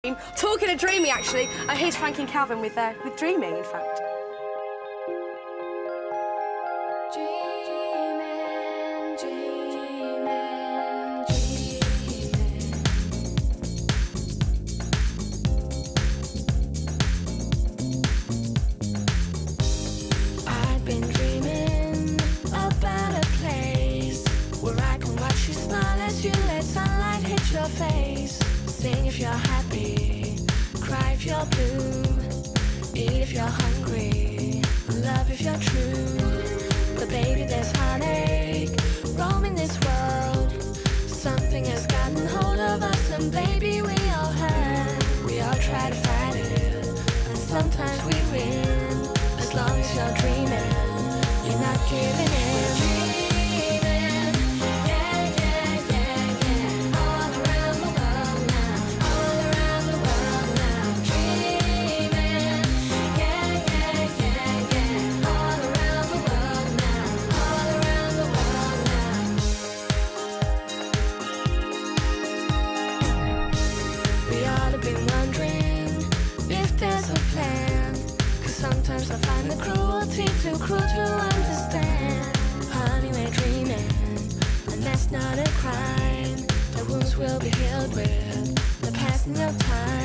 Talking of dreaming, actually, here's Frankie and Calvin with dreaming, in fact. Dreaming, dreaming, I've been dreaming about a place where I can watch you smile as you let sunlight hit your face. Sing if you're happy, cry if you're blue, eat if you're hungry, love if you're true. But baby, there's heartache roaming this world. Something has gotten hold of us, and baby, we all hurt. We all try to fight it, and sometimes we win. As long as you're dreaming, you're not giving in. Sometimes I find the cruelty too cruel to understand. Honey, we're dreaming, and that's not a crime. The wounds will be healed with the passing of time.